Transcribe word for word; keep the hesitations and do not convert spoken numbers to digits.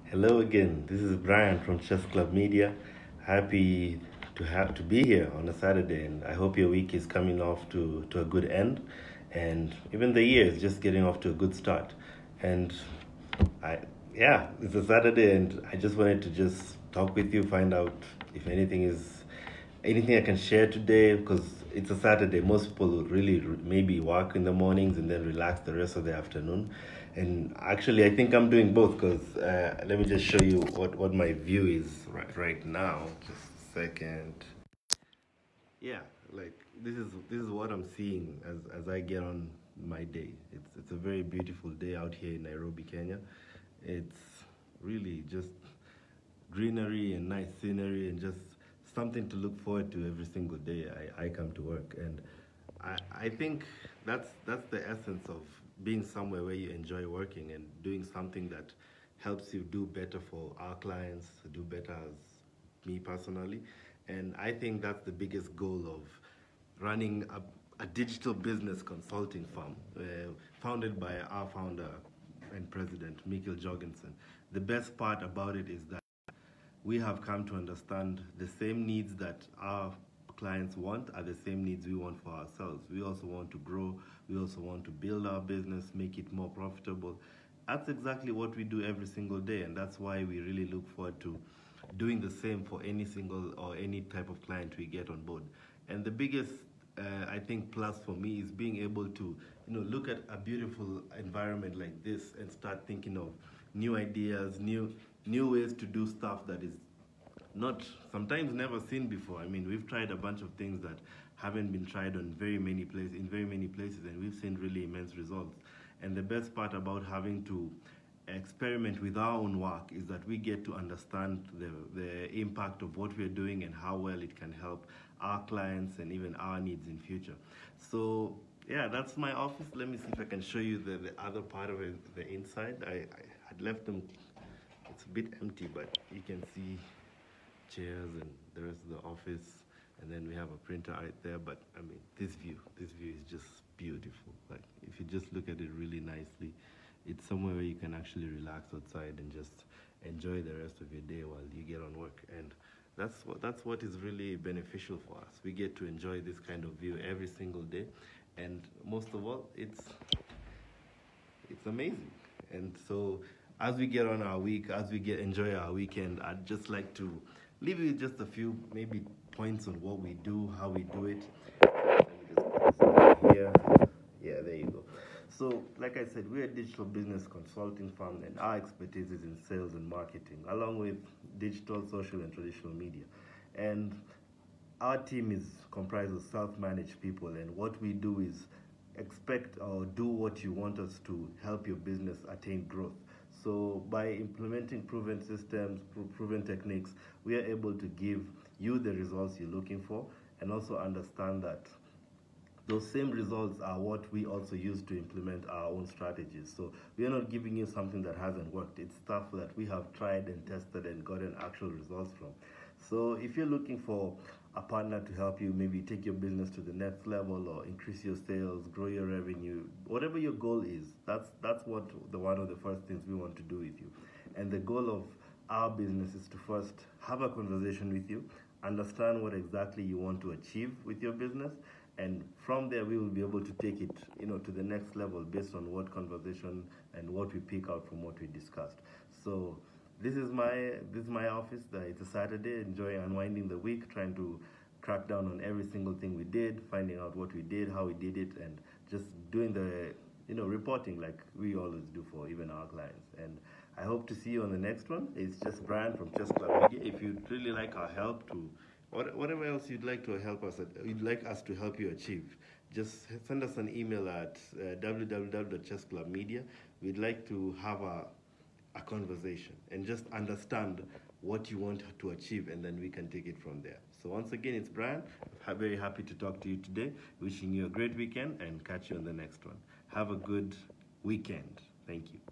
Hello again. This is Brian from Chess Club Media. Happy to have to be here on a Saturday, and I hope your week is coming off to to a good end, and even the year is just getting off to a good start. And I, yeah, it's a Saturday, and I just wanted to just talk with you, find out if anything is anything I can share today because it's a Saturday. Most people would really r- maybe work in the mornings and then relax the rest of the afternoon. And actually, I think I'm doing both because uh, let me just show you what, what my view is right, right now. Just a second. Yeah, like this is this is what I'm seeing as, as I get on my day. It's it's a very beautiful day out here in Nairobi, Kenya. It's really just greenery and nice scenery and just something to look forward to every single day I, I come to work. And I, I think that's that's the essence of being somewhere where you enjoy working and doing something that helps you do better for our clients, do better as me personally. And I think that's the biggest goal of running a, a digital business consulting firm uh, founded by our founder and president, Mikkel Jorgensen. The best part about it is that we have come to understand the same needs that our clients want are the same needs we want for ourselves. We also want to grow, we also want to build our business, make it more profitable. That's exactly what we do every single day, and that's why we really look forward to doing the same for any single or any type of client we get on board. And the biggest uh, I think plus for me is being able to you know look at a beautiful environment like this and start thinking of new ideas, new new ways to do stuff that is not sometimes never seen before. I mean, we've tried a bunch of things that haven't been tried on very many places in very many places, and we've seen really immense results. And the best part about having to experiment with our own work is that we get to understand the the impact of what we're doing and how well it can help our clients and even our needs in future. So yeah, that's my office. Let me see if I can show you the, the other part of it, the inside. I, I had left them, it's a bit empty, but you can see chairs and the rest of the office, and then we have a printer right there. But I mean, this view this view is just beautiful. Like, if you just look at it really nicely, it's somewhere where you can actually relax outside and just enjoy the rest of your day while you get on work. And that's what that's what is really beneficial for us. We get to enjoy this kind of view every single day, and most of all, it's it's amazing. And so, as we get on our week, as we get enjoy our weekend, I'd just like to leave you with just a few maybe points on what we do, how we do it. Let me just put this over here. Yeah, there you go. So, like I said, we're a digital business consulting firm, and our expertise is in sales and marketing, along with digital, social, and traditional media. And our team is comprised of self-managed people, and what we do is expect or do what you want us to help your business attain growth. So by implementing proven systems, pro- proven techniques, we are able to give you the results you're looking for, and also understand that those same results are what we also use to implement our own strategies. So we are not giving you something that hasn't worked. It's stuff that we have tried and tested and gotten actual results from. So if you're looking for a partner to help you maybe take your business to the next level or increase your sales, grow your revenue, whatever your goal is, that's that's what the one of the first things we want to do with you. And the goal of our business is to first have a conversation with you, understand what exactly you want to achieve with your business, and from there we will be able to take it you know to the next level based on what conversation and what we pick out from what we discussed. So this is my this is my office. Uh, it's a Saturday, enjoying unwinding the week, trying to crack down on every single thing we did, finding out what we did, how we did it, and just doing the you know reporting like we always do for even our clients. And I hope to see you on the next one. It's just Brian from Chess Club Media. If you'd really like our help to what- whatever else you'd like to help us, at, you'd like us to help you achieve, just send us an email at uh, w w w dot chess club media. We'd like to have a, a conversation and just understand what you want to achieve, and then we can take it from there. So once again, it's Brian. I'm very happy to talk to you today. Wishing you a great weekend, and catch you on the next one. Have a good weekend. Thank you.